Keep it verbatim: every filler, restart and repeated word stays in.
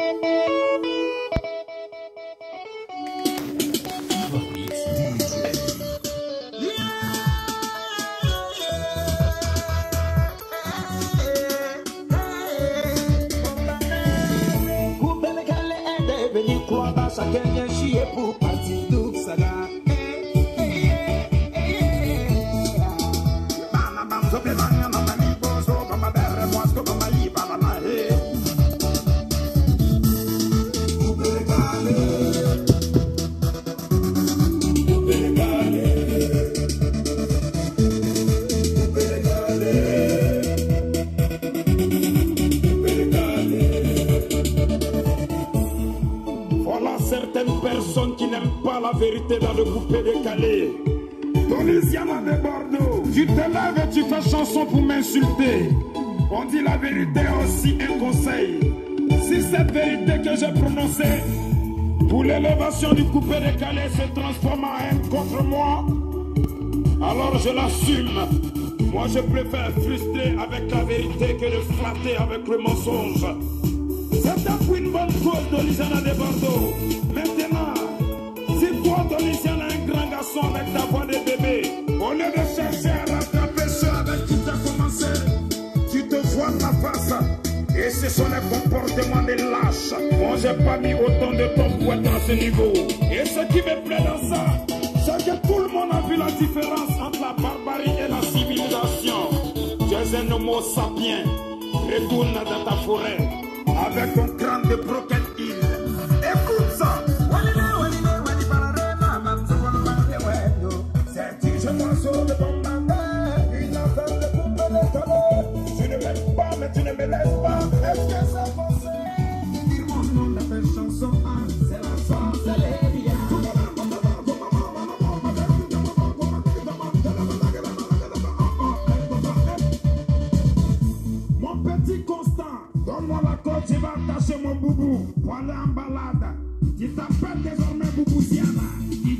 Chacun vient chier pour partir tout ça là. Certaines personnes qui n'aiment pas la vérité dans le coupé décalé. Tonisiana de Bordeaux, tu te lèves et tu fais chanson pour m'insulter. On dit la vérité aussi un conseil. Si cette vérité que j'ai prononcée pour l'élévation du coupé décalé se transforme en haine contre moi, alors je l'assume. Moi je préfère frustrer avec la vérité que de flatter avec le mensonge. C'est pour une bonne cause Tonisiana de Bordeaux. Maintenant, si toi Tonisiana est un grand garçon avec ta voix de bébé, au lieu de chercher à rattraper ceux avec qui tu as commencé, tu te vois la face. Et ce sont les comportements des lâches. Moi j'ai pas mis autant de temps pour être à ce niveau. Et ce qui me plaît dans ça, c'est que tout le monde a vu la différence entre la barbarie et la civilisation. Tu es un homo sapiens. Retourne dans ta forêt avec ton crâne de Broken Hill. Écoute ça. C'est un morceau de bon matin, une affaire de coupe de colère. Tu ne m'aimes pas, mais tu ne me laisses pas. Est-ce que ça pensait? Dire mon nom de ta chanson, c'est la sorcellerie. Mon petit Constant, donne-moi la côte, je vais attacher mon boubou pour aller en balade. Tu t'appelles désormais Boubouziana.